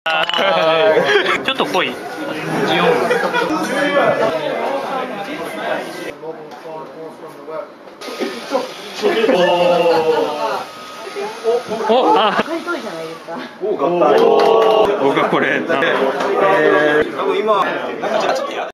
ちょっと濃い。ジオン。お、あ。買い取りじゃないですか。僕はこれ。多分今。